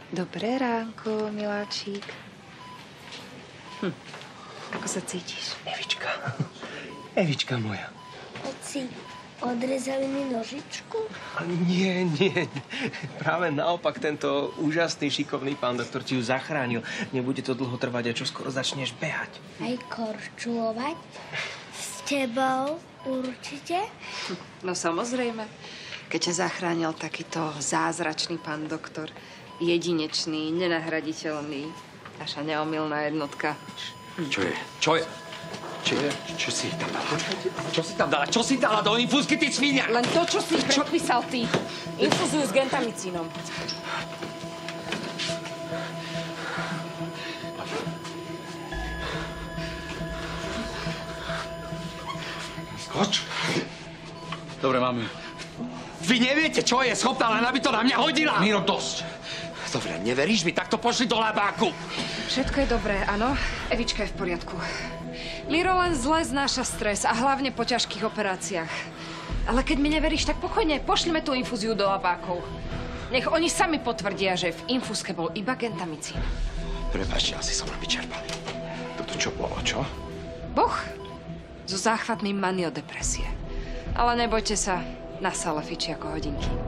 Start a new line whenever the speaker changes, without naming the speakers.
Dobré ránko, miláčik. Ako sa cítiš?
Evička moja.
Oci, odrezali mi nožičku?
Nie. Práve naopak, tento úžasný, šikovný pán doktor ti ju zachránil. Nebude to dlho trvať a čoskoro začneš behať.
Aj korčulovať? S tebou určite?
No samozrejme. Keď ťa zachránil takýto zázračný pán doktor, jedinečný, nenahraditeľný, naša neomylná jednotka.
Čo je? Čo si tam dala? Čo si dala do infúzky, ty svinia?
Len to, čo si predpísal ty. Infúziu s gentamicínom.
Skoč. Dobre, mám ju. Vy neviete, čo je schopná, len aby to na mňa hodila.
Miro, dosť.
Dobre, neveríš mi? Tak to pošli do labáku.
Všetko je dobré, áno. Evička je v poriadku. Miro len zle znáša stres a hlavne po ťažkých operáciách. Ale keď mi neveríš, tak pokojne pošlime tú infúziu do labákov. Nech oni sami potvrdia, že v infúzke bol iba gentamicín.
Prepáčte, asi som vyčerpaný. Toto čo bolo, čo?
Boh. So záchvatmi maniodepresie. Ale nebojte sa, na sále fičí ako hodinky.